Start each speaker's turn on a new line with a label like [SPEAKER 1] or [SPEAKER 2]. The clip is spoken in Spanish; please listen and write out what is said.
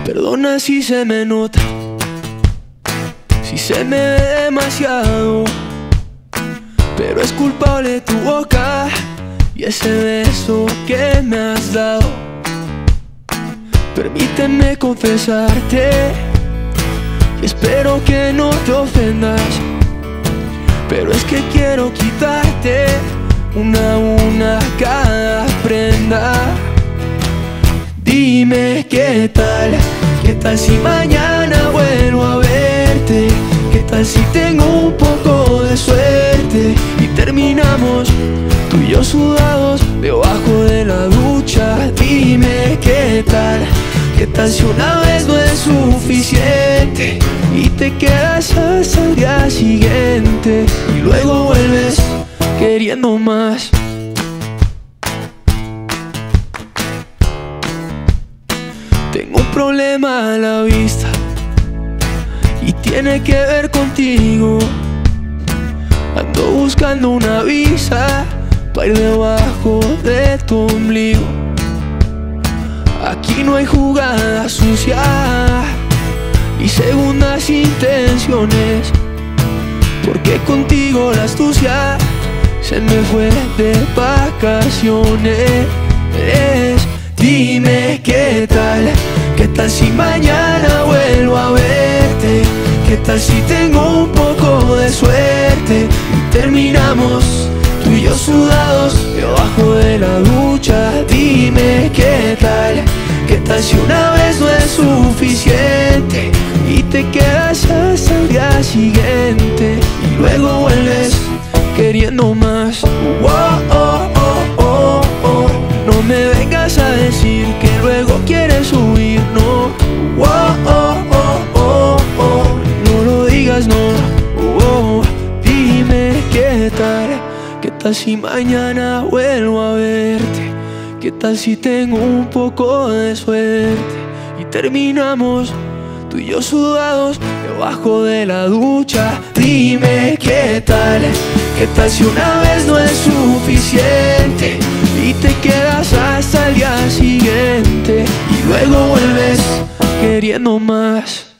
[SPEAKER 1] Perdona si se me nota, si se me ve demasiado, pero es culpable tu boca y ese beso que me has dado. Permíteme confesarte y espero que no te ofendas, pero es que quiero quitarte una a una cada prenda. Dime qué tal si mañana vuelvo a verte, qué tal si tengo un poco de suerte y terminamos tú y yo sudados debajo de la ducha. Dime qué tal si una vez no es suficiente y te quedas hasta el día siguiente y luego vuelves queriendo más. Tengo un problema a la vista y tiene que ver contigo. Ando buscando una visa para ir debajo de tu ombligo. Aquí no hay jugada sucia y segundas intenciones, porque contigo la astucia se me fue de vacaciones. Dime qué tal si mañana vuelvo a verte, qué tal si tengo un poco de suerte y terminamos tú y yo sudados debajo de la ducha. Dime qué tal si una vez no es suficiente y te quedas hasta el día siguiente y luego vuelves queriendo más. No me vengas a decir que luego quieres huir, no. No lo digas, no. Dime qué tal si mañana vuelvo a verte, qué tal si tengo un poco de suerte y terminamos tú y yo sudados debajo de la ducha. Dime qué tal si una vez no es suficiente y te quedas hasta el día siguiente y luego vuelves queriendo más.